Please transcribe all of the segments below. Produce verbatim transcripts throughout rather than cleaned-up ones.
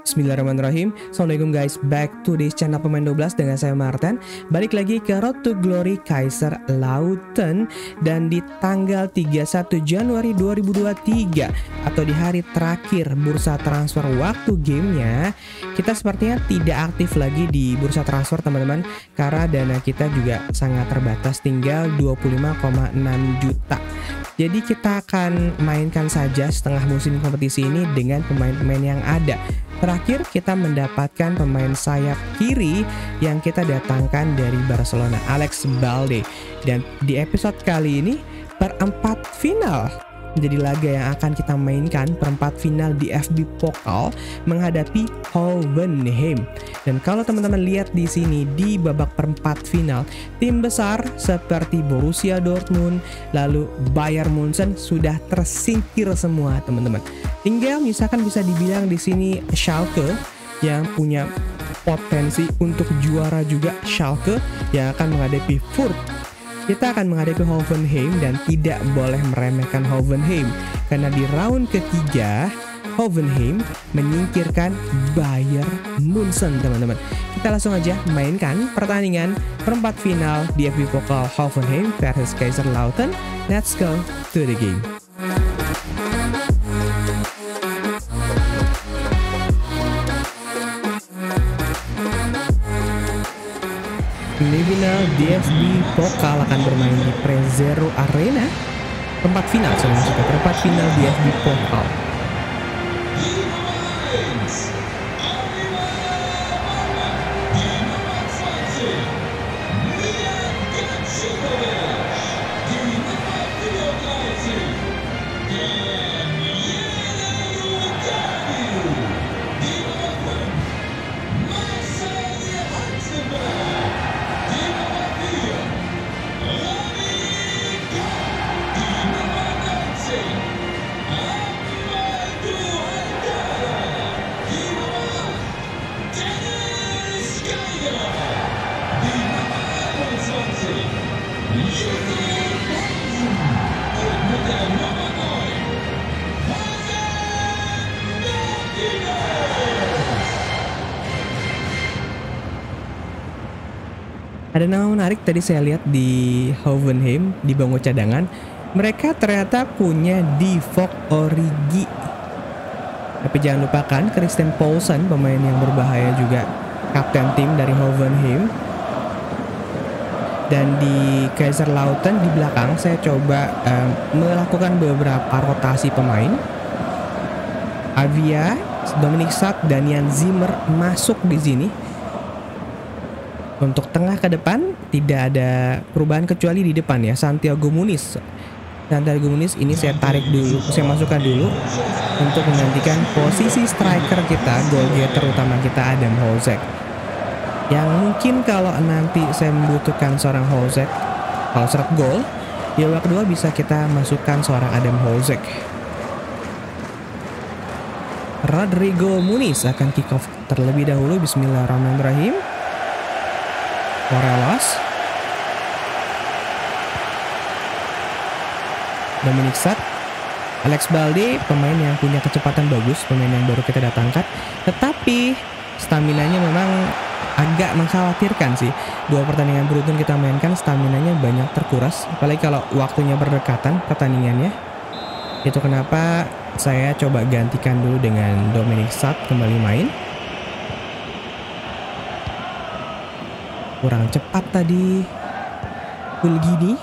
Bismillahirrahmanirrahim. Assalamualaikum guys, back to this channel Pemain dua belas dengan saya Martin. Balik lagi ke Road to Glory Kaiserslautern. Dan di tanggal tiga puluh satu Januari dua ribu dua puluh tiga atau di hari terakhir bursa transfer waktu gamenya, kita sepertinya tidak aktif lagi di bursa transfer teman-teman, karena dana kita juga sangat terbatas, tinggal dua puluh lima koma enam juta. Jadi kita akan mainkan saja setengah musim kompetisi ini dengan pemain-pemain yang ada. Terakhir kita mendapatkan pemain sayap kiri yang kita datangkan dari Barcelona, Alex Balde. Dan di episode kali ini perempat final menjadi laga yang akan kita mainkan, perempat final di F B Pokal menghadapi Hoffenheim. Dan kalau teman-teman lihat di sini di babak perempat final, tim besar seperti Borussia Dortmund, lalu Bayern Munchen sudah tersingkir semua teman-teman. Tinggal misalkan bisa dibilang di sini Schalke yang punya potensi untuk juara juga, Schalke yang akan menghadapi Furt. Kita akan menghadapi Hoffenheim dan tidak boleh meremehkan Hoffenheim, karena di round ketiga Hoffenheim menyingkirkan Bayern Munchen teman-teman. Kita langsung aja mainkan pertandingan perempat final di F B Pokal Hoffenheim versus Kaiserslautern. Let's go to the game. Semifinal D F B Pokal akan bermain di Prezero Arena. Perempat final, saya maksudnya perempat final D F B Pokal. Ada nama menarik tadi saya lihat di Hoffenheim di bangku cadangan. Mereka ternyata punya Divock Origi. Tapi jangan lupakan Christian Poulsen, pemain yang berbahaya juga, kapten tim dari Hoffenheim. Dan di Kaiserslautern di belakang saya coba um, melakukan beberapa rotasi pemain. Avia, Dominic Sack, dan Jan Zimmer masuk di sini. Untuk tengah ke depan tidak ada perubahan kecuali di depan ya, Santiago Muniz. Santiago Muniz ini saya tarik dulu, saya masukkan dulu untuk menggantikan posisi striker kita, goal getter utama kita Adam Hozek. Yang mungkin kalau nanti saya membutuhkan seorang Hozek, kalau serat gol, di babak kedua bisa kita masukkan seorang Adam Hozek. Rodrigo Muniz akan kick off terlebih dahulu. Bismillahirrahmanirrahim. Morelos, Dominic Sack, Alex Balde, pemain yang punya kecepatan bagus, pemain yang baru kita datangkan, tetapi staminanya memang agak mengkhawatirkan sih. Dua pertandingan beruntun kita mainkan, staminanya banyak terkuras, apalagi kalau waktunya berdekatan pertandingannya. Itu kenapa saya coba gantikan dulu dengan Dominic Sack kembali main. Kurang cepat tadi Fulgini.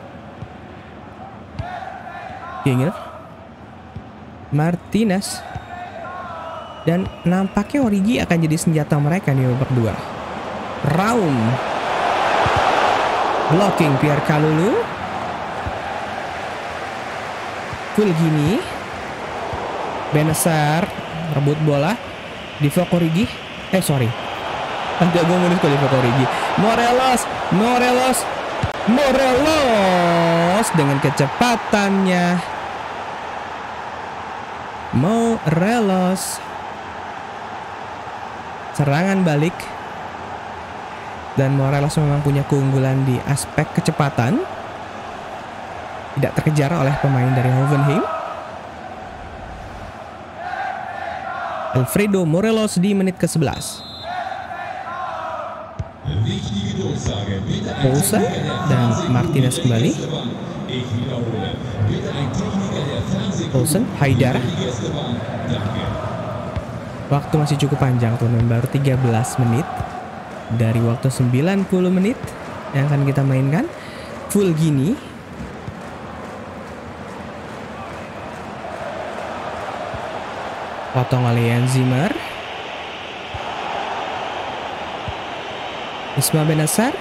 Ginger, Martinez. Dan nampaknya Origi akan jadi senjata mereka di babak dua. Raum, blocking Pierre Kalulu. Fulgini, Benacer rebut bola. Divock Origi, eh sorry Santiago Muniz kok Divock Origi. Morelos, Morelos, Morelos dengan kecepatannya. Morelos, serangan balik. Dan Morelos memang punya keunggulan di aspek kecepatan, tidak terkejar oleh pemain dari Hoffenheim. Alfredo Morelos di menit ke sebelas. Poulsen dan Martinez kembali. Poulsen, Haidara. Waktu masih cukup panjang teman-teman, baru tiga belas menit dari waktu sembilan puluh menit yang akan kita mainkan. Full gini. Potong oleh Jan Zimmer. Isma Bennacer.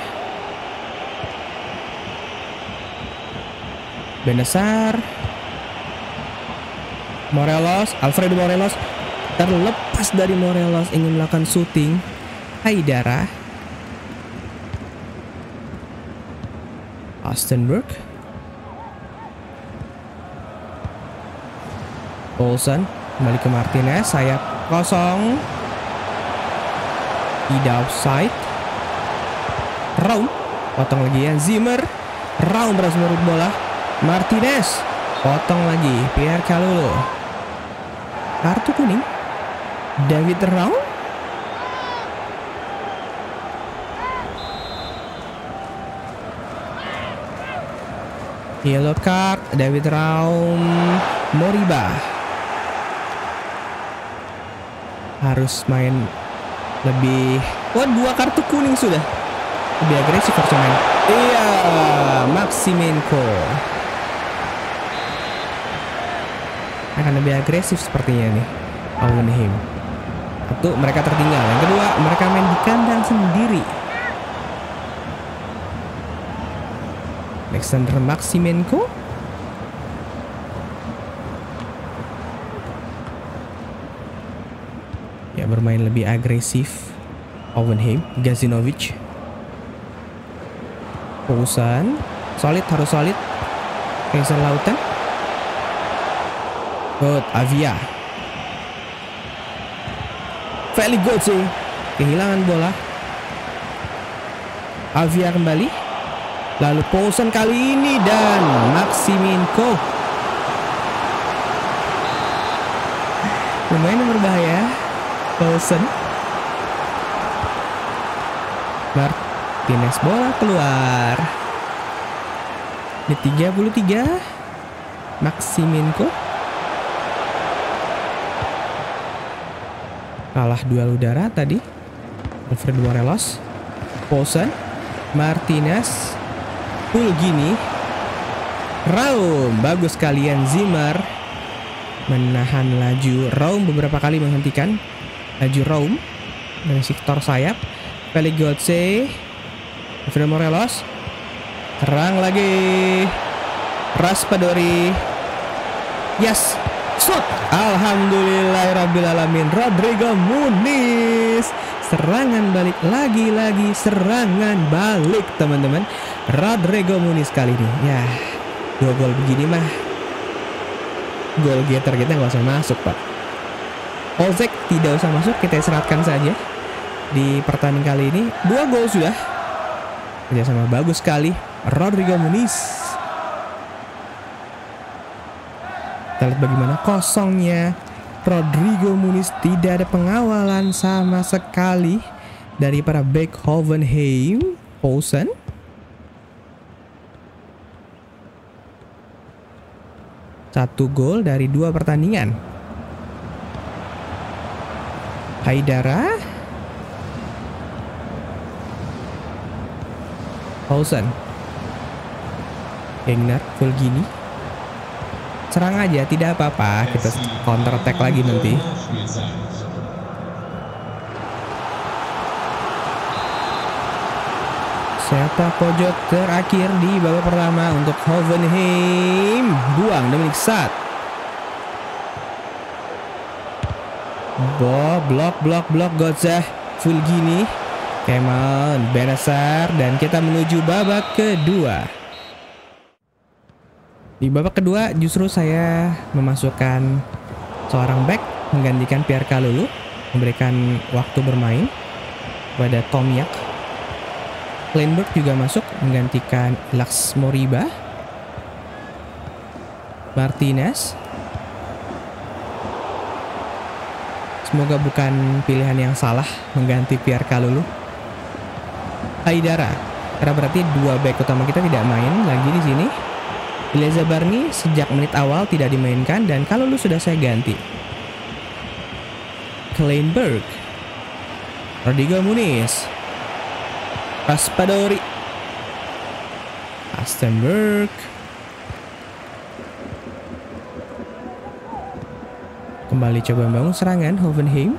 Bennacer. Morelos, Alfredo Morelos. Terlepas dari Morelos ingin melakukan shooting. Haidara. Ostenburg. Poulsen kembali ke Martinez, sayap kosong. Tidak offside. Raum potong lagi ya Zimmer. Raum berhasil merebut bola. Martinez potong lagi. Pierre Kalulu. Kartu kuning. David Raum. Yellow card. David Raum. Moriba harus main lebih. Wah, dua kartu kuning sudah. Lebih agresif harus main. Iya, Maximenko akan lebih agresif sepertinya nih. Hoffenheim. Satu, mereka tertinggal. Yang kedua, mereka main di kandang sendiri. Alexander Maximenko. Ya, bermain lebih agresif. Hoffenheim. Gazinovic. Poulsen. Solid, harus solid. Kaiserslautern. Good, Avia. Felix Gotze. Kehilangan bola. Avia kembali. Lalu Poulsen kali ini dan Maximenko. Lumayan berbahaya. Poulsen. Martinez, bola keluar. Di tiga puluh tiga. Maximenko. Kalah duel udara tadi. Alfredo Morelos. Poulsen. Martinez. Full gini. Raum. Bagus kalian Zimmer. Menahan laju Raum, beberapa kali menghentikan laju Raum dari sektor sayap. Felix Gotze. Alfredo Morelos. Terang lagi. Raspadori. Yes. Shot. Alhamdulillahirrabbilalamin. Rodrigo Muniz. Serangan balik. Lagi-lagi serangan balik teman-teman. Rodrigo Muniz kali ini. Ya, dua gol begini mah gol getter kita nggak usah masuk pak. Olzek tidak usah masuk, kita seratkan saja. Di pertandingan kali ini dua gol sudah. Kerjasama bagus sekali Rodrigo Muniz. Kita lihat bagaimana kosongnya Rodrigo Muniz. Tidak ada pengawalan sama sekali dari para back Hoffenheim. Poulsen. Satu gol dari dua pertandingan. Haidara. Poulsen. Egnar full gini. Serang aja, tidak apa-apa. Kita counter attack lagi nanti. Sepak pojok terakhir di babak pertama untuk Hoffenheim. Buang Dominic Saad. Bo, blok, blok, blok. Gotze. Full gini. Kemal, Bennacer. Dan kita menuju babak kedua. Di babak kedua justru saya memasukkan seorang back menggantikan Pierre Kalulu, memberikan waktu bermain kepada Tomiak. Kleinberg juga masuk menggantikan Lax Moriba. Martinez. Semoga bukan pilihan yang salah mengganti Pierre Kalulu. Haidara. Karena berarti dua back utama kita tidak main lagi di sini. Ilya Zabarni sejak menit awal tidak dimainkan dan Kalulu sudah saya ganti. Kleinberg. Rodrigo Muniz. Raspadori. Astenberg. Kembali coba membangun serangan Hoffenheim.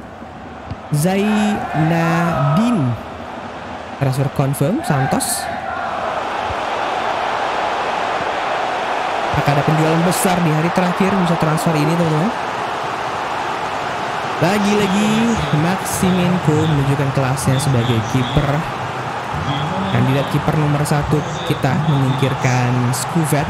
Zainadine. Transfer confirm Santos. Apakah ada penjualan besar di hari terakhir bisa transfer ini teman-teman? Lagi-lagi Maximenko menunjukkan kelasnya sebagai kiper. Kandidat kiper nomor satu kita menyingkirkan Skuvet.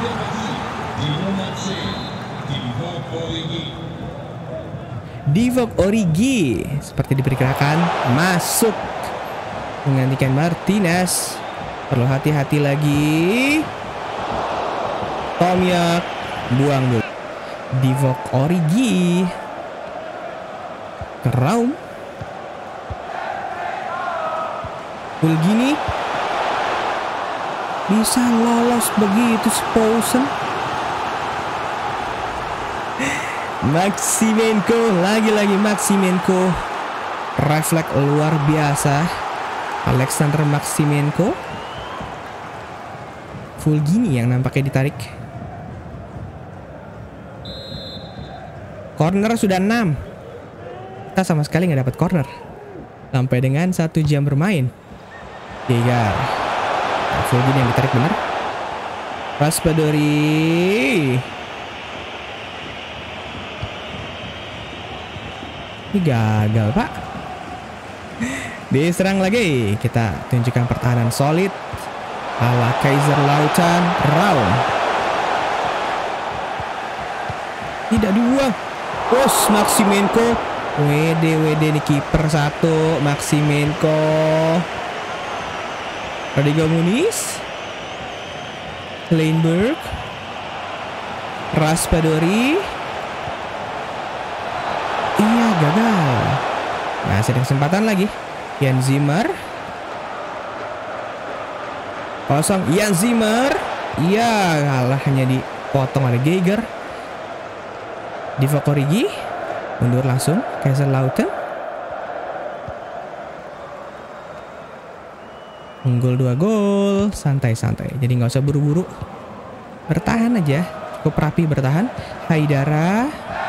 Divock Origi seperti diperkirakan masuk menggantikan Martinez. Perlu hati-hati lagi. Tomyak buang dulu. Divock Origi ke Raum. Fulgini bisa lolos begitu Spousen. Maximenko, lagi-lagi Maximenko. Refleks luar biasa. Alexander Maximenko. Fulgini yang nampaknya ditarik. Corner sudah enam. Kita sama sekali nggak dapat corner sampai dengan satu jam bermain. Tiga. Fulgini yang ditarik benar. Raspadori. Ini gagal pak. Diserang lagi. Kita tunjukkan pertahanan solid ala Kaiserslautern. Raum. Tidak dua. Bos Maximenko. W D W D nih kiper satu. Maximenko. Rodrigo Muniz. Kleinberg. Raspadori. Iya gagal. Masih ada kesempatan lagi. Jan Zimmer. Kosong Jan Zimmer. Iya kalah hanya dipotong oleh Geiger. Divock Origi mundur langsung. Kaiserslautern unggul dua gol. Santai-santai. Jadi nggak usah buru-buru. Bertahan aja. Cukup rapi bertahan. Haidara.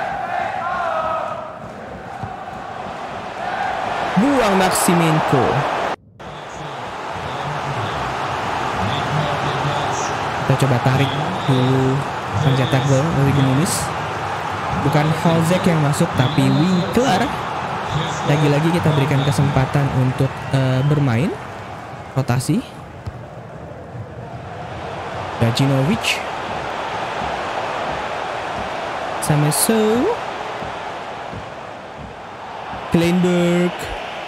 Buang Maximenko. Kita coba tarik dulu pencetak gol Rodrigo Muniz. Bukan Holzek yang masuk tapi Winkler. Lagi-lagi kita berikan kesempatan untuk uh, bermain. Rotasi. Gajinovic. Sameso. Kleinberg.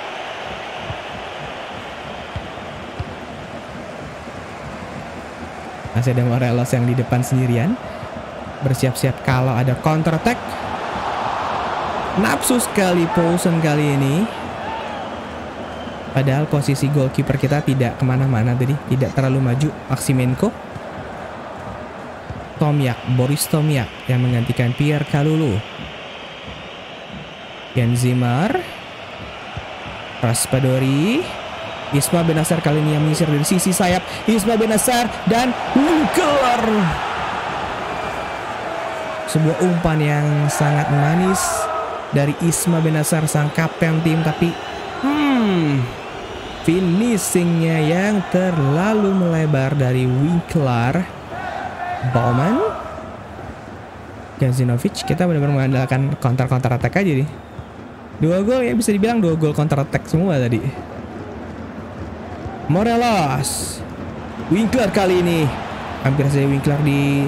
Masih ada Morelos yang di depan sendirian. Bersiap-siap kalau ada counter attack. Nafsu sekali Poulsen kali ini. Padahal posisi goalkeeper kita tidak kemana-mana tadi. Tidak terlalu maju. Maximenko. Tomyak. Boris Tomyak yang menggantikan Pierre Kalulu. Jan Zimmer. Raspadori. Isma Benacer kali ini yang menyisir dari sisi sayap. Isma Benacer dan Winkler. Sebuah umpan yang sangat manis dari Isma Benacer sang kapten tim. Tapi hmm, finishingnya yang terlalu melebar dari Winkler. Bauman. Gazinovic. Kita benar-benar mengandalkan counter-counter attack aja nih. Dua gol ya, bisa dibilang dua gol counter attack semua tadi. Morelos. Winkler kali ini. Hampir saja Winkler di...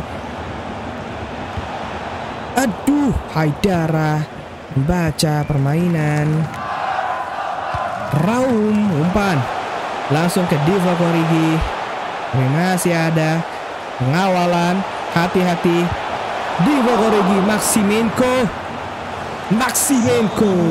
Aduh, Haidara baca permainan. Raum umpan. Langsung ke Divock Origi. Tapi masih ada pengawalan. Hati-hati. Divock Origi. Maximenko. Maximenko.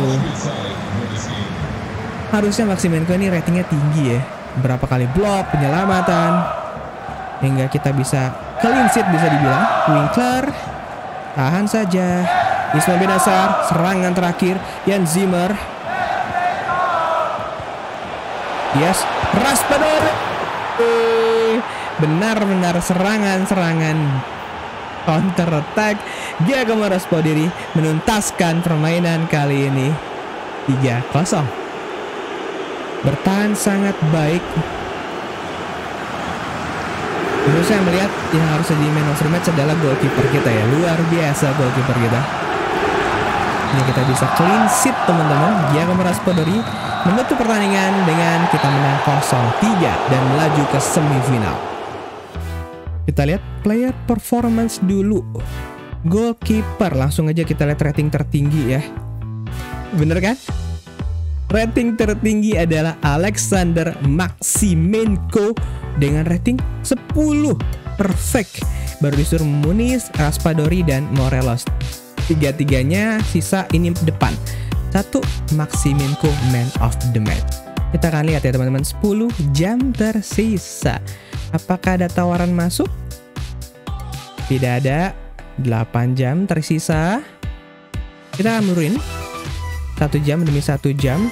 Harusnya Maximenko ini ratingnya tinggi ya. Berapa kali blok, penyelamatan, hingga kita bisa clean sheet bisa dibilang. Winkler, tahan saja. Ismail Bennacer, serangan terakhir. Jan Zimmer. Yes, Raspadori. Benar-benar serangan-serangan counter attack. Giacomo Raspadori menuntaskan permainan kali ini. tiga kosong. Bertahan sangat baik. Menurut saya melihat yang harus jadi man of the match adalah goalkeeper kita ya. Luar biasa goalkeeper kita. Ini kita bisa clean sheet teman-teman. Giacomo Raspadori menutup pertandingan dengan kita menang nol tiga dan melaju ke semifinal. Kita lihat player performance dulu. Goalkeeper, langsung aja kita lihat rating tertinggi ya. Bener kan? Rating tertinggi adalah Alexander Maximenko dengan rating sepuluh. Perfect. Baru disuruh Muniz, Raspadori, dan Morelos. Tiga-tiganya sisa ini depan. Satu Maximenko man of the match. Kita akan lihat ya teman-teman. sepuluh jam tersisa. Apakah ada tawaran masuk? Tidak ada. delapan jam tersisa. Kita akan muruin satu jam demi satu jam.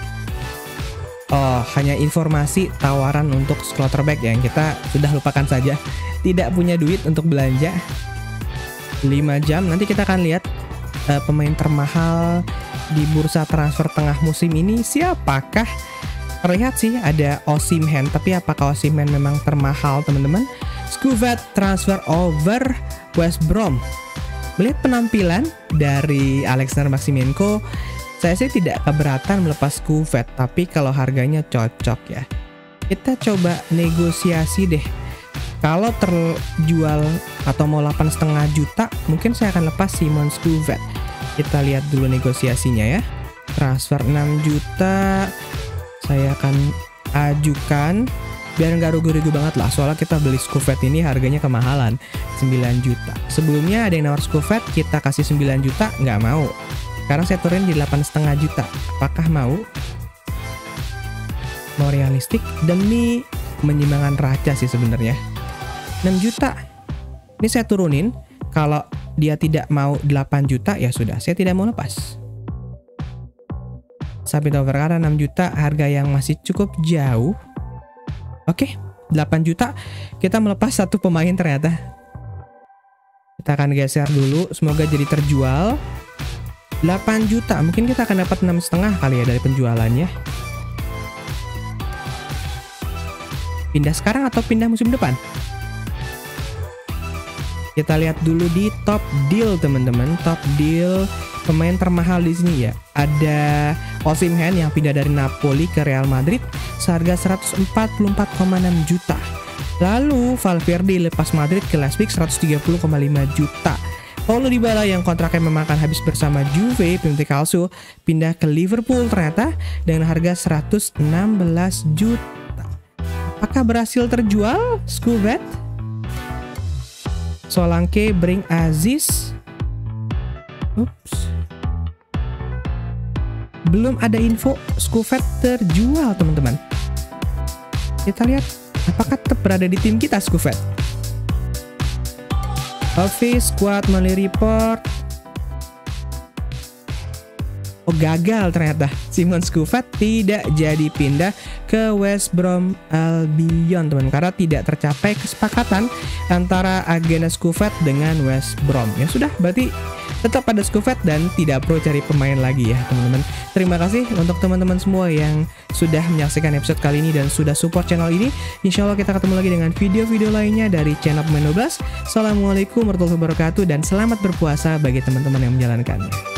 Oh, hanya informasi tawaran untuk quarterback yang kita sudah lupakan saja. Tidak punya duit untuk belanja. lima jam. Nanti kita akan lihat uh, pemain termahal di bursa transfer tengah musim ini siapakah. Terlihat sih ada Osimhen, tapi apakah Osimhen memang termahal teman-teman? Skuvet transfer over West Brom. Melihat penampilan dari Alexander Maximenko, saya sih tidak keberatan melepas Skuvet, tapi kalau harganya cocok ya, kita coba negosiasi deh. Kalau terjual atau mau delapan koma lima juta, mungkin saya akan lepas Simon Skuvet. Kita lihat dulu negosiasinya ya. Transfer enam juta, saya akan ajukan biar nggak rugi-rugi banget lah. Soalnya kita beli Skuvet ini harganya kemahalan, sembilan juta. Sebelumnya ada yang nawar Skuvet, kita kasih sembilan juta, nggak mau. Sekarang saya turun di delapan koma lima juta. Apakah mau? Mau realistik demi menyimbangkan raca sih sebenarnya. enam juta. Ini saya turunin. Kalau dia tidak mau delapan juta, ya sudah, saya tidak mau lepas. Submit over karena enam juta, harga yang masih cukup jauh. Oke, delapan juta. Kita melepas satu pemain ternyata. Kita akan geser dulu, semoga jadi terjual. delapan juta, mungkin kita akan dapat enam koma lima kali ya dari penjualannya. Pindah sekarang atau pindah musim depan? Kita lihat dulu di top deal teman-teman. Top deal pemain termahal di sini ya. Ada Osimhen yang pindah dari Napoli ke Real Madrid seharga seratus empat puluh empat koma enam juta. Lalu Valverde lepas Madrid ke Leipzig seratus tiga puluh koma lima juta. Paulo Dybala yang kontraknya memang akan habis bersama Juve, Pinti Calcio, pindah ke Liverpool ternyata dengan harga seratus enam belas juta. Apakah berhasil terjual Skuvet? Solanke bring Aziz. Ups. Belum ada info Skuvet terjual teman-teman. Kita lihat apakah tetap berada di tim kita Skuvet. Office squad monthly report. Oh, gagal ternyata. Simon Skuvet tidak jadi pindah ke West Brom Albion teman, karena tidak tercapai kesepakatan antara agenda Skuvet dengan West Brom. Ya sudah, berarti tetap ada Skuvet dan tidak perlu cari pemain lagi ya teman-teman. Terima kasih untuk teman-teman semua yang sudah menyaksikan episode kali ini dan sudah support channel ini. Insya Allah kita ketemu lagi dengan video-video lainnya dari channel Pemain dua belas. Assalamualaikum warahmatullahi wabarakatuh dan selamat berpuasa bagi teman-teman yang menjalankannya.